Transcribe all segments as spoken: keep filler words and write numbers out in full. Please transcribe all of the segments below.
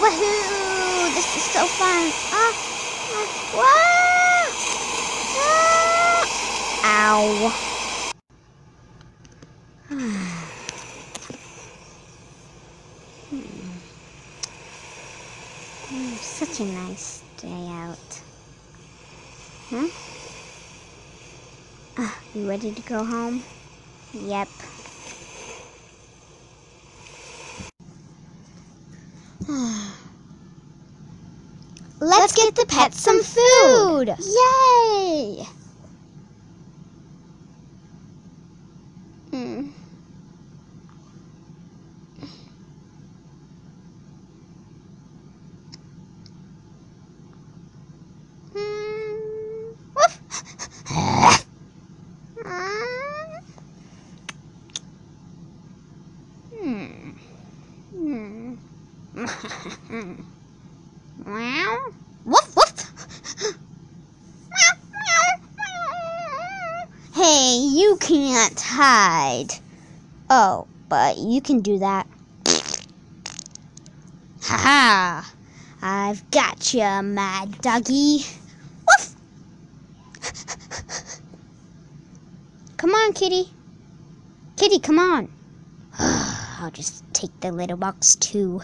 Woohoo! This is so fun. Ah, ah, wah, ah. Ow. hmm. Mm, such a nice day out. Huh? Ah, you ready to go home? Yep. Let's get the pets some food! Yay! Hmm. Hmm. Hmm. Meow. Woof woof. Hey, you can't hide. Oh, but you can do that. Ha ha! I've got ya, mad doggy. Woof. Come on, kitty. Kitty, come on. I'll just take the little box too.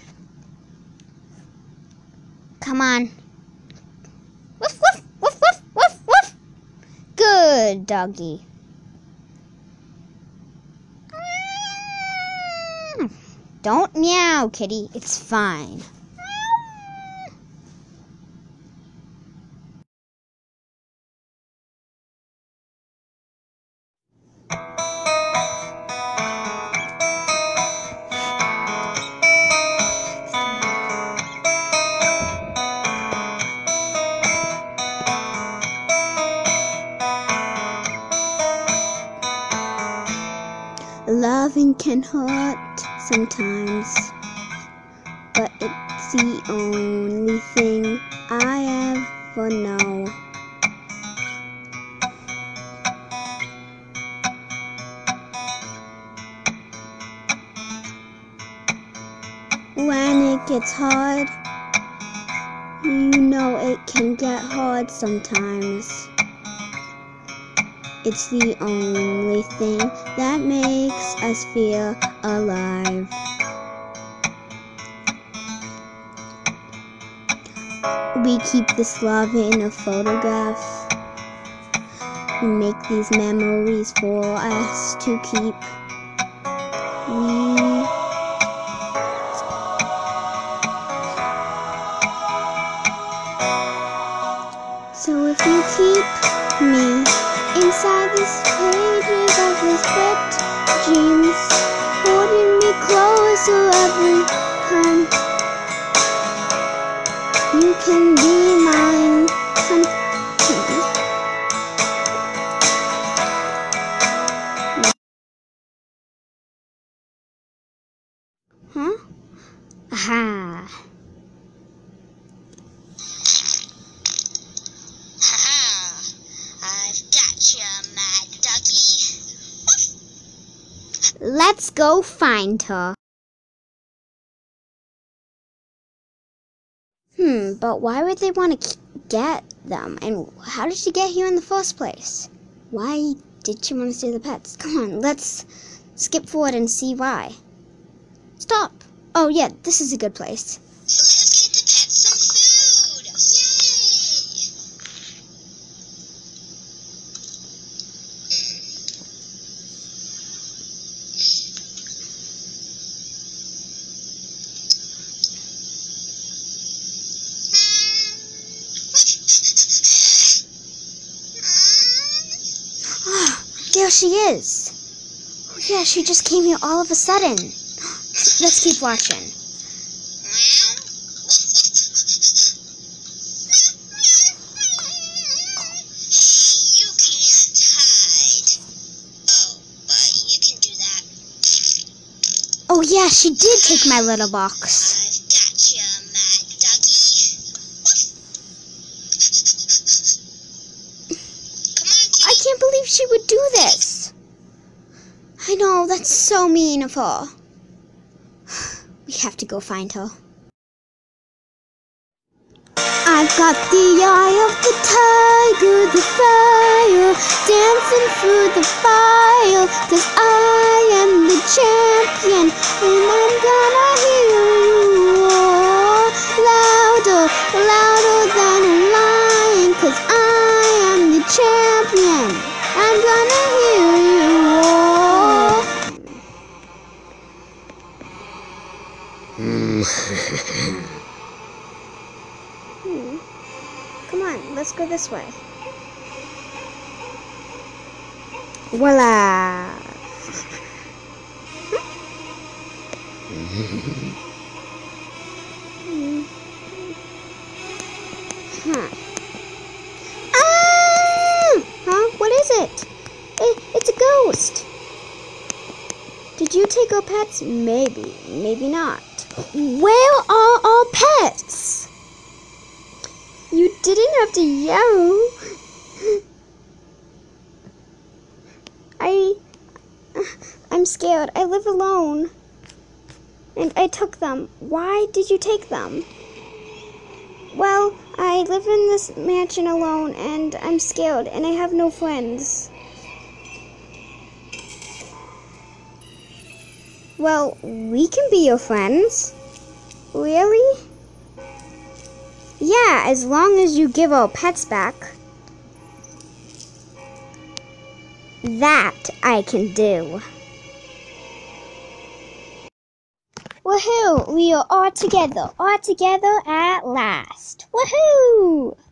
Come on. Woof, woof, woof, woof, woof, woof. Good doggy. Don't meow, kitty. It's fine. Loving can hurt sometimes, but it's the only thing I ever know. When it gets hard, you know it can get hard sometimes. It's the only thing that makes us feel alive. We keep this love in a photograph. We make these memories for us to keep. We So if you keep me inside these pages of these wet dreams, holding me closer every time, you can be mine. Huh? Aha. Let's go find her. Hmm, but why would they want to get them? And how did she get here in the first place? Why did she want to see the pets? Come on, let's skip forward and see why. Stop! Oh yeah, this is a good place. Let's get the pets some food! There she is. Oh yeah, she just came here all of a sudden. Let's keep watching. Oh yeah, she did take my little box. I've got you, mad doggy. Come on, kitty. I can't believe she would do this. I know, that's so mean of her. We have to go find her. I've got the eye of the tiger, the fire, dancing through the fire, 'cause I am the champion, and I'm gonna hear you roar, louder, louder than a lion, 'cause I am the champion, I'm gonna hear you roar. Hmm. Come on, let's go this way. Voila! Huh. Ah! Huh? What is it? it? It's a ghost. Did you take our pets? Maybe. Maybe not. Where are our pets? You didn't have to yell. I... I'm scared. I live alone. And I took them. Why did you take them? Well, I live in this mansion alone, and I'm scared, and I have no friends. Well, we can be your friends. Really? Yeah, as long as you give our pets back. That I can do. Woohoo! We are all together, all together at last. Woohoo!